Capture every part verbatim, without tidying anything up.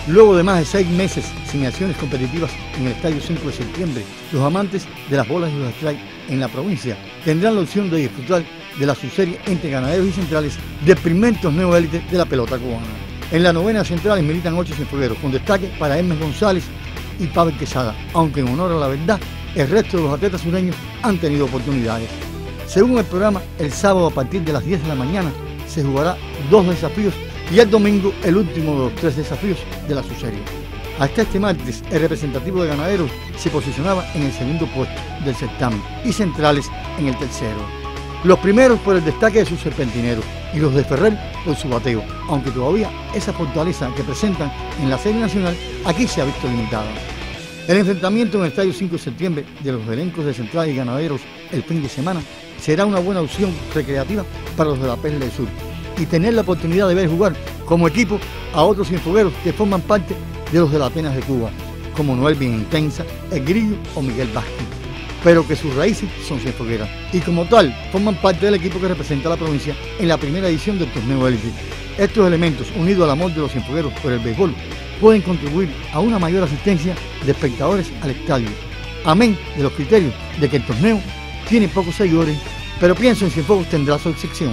Luego de más de seis meses sin acciones competitivas en el Estadio cinco de septiembre, los amantes de las bolas y los strikes en la provincia tendrán la opción de disfrutar de la subserie entre Ganaderos y Centrales del primer torneo élite de la pelota cubana. En la novena Centrales militan ocho cienfuegueros, con destaque para Hermes González y Pavel Quesada, aunque en honor a la verdad, el resto de los atletas sureños han tenido oportunidades. Según el programa, el sábado a partir de las diez de la mañana se jugará dos desafíos y el domingo el último de los tres desafíos de la subserie. Hasta este martes, el representativo de Ganaderos se posicionaba en el segundo puesto del certamen y Centrales en el tercero. Los primeros por el destaque de sus serpentineros y los de Ferrer por su bateo, aunque todavía esa fortaleza que presentan en la serie nacional aquí se ha visto limitada. El enfrentamiento en el Estadio cinco de septiembre de los elencos de Centrales y Ganaderos el fin de semana será una buena opción recreativa para los de la Perla del Sur y tener la oportunidad de ver jugar como equipo a otros cienfuegueros que forman parte de los de las Penas de Cuba, como Noel Bien Intensa, El Grillo o Miguel Vázquez, pero que sus raíces son cienfuegueras y como tal forman parte del equipo que representa a la provincia en la primera edición del torneo élite. Estos elementos, unidos al amor de los cienfuegueros por el béisbol, pueden contribuir a una mayor asistencia de espectadores al estadio, amén de los criterios de que el torneo tiene pocos seguidores, pero pienso en Cienfuegos tendrá su excepción.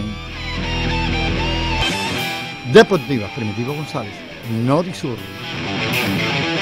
Deportiva, Primitivo González, Notisur.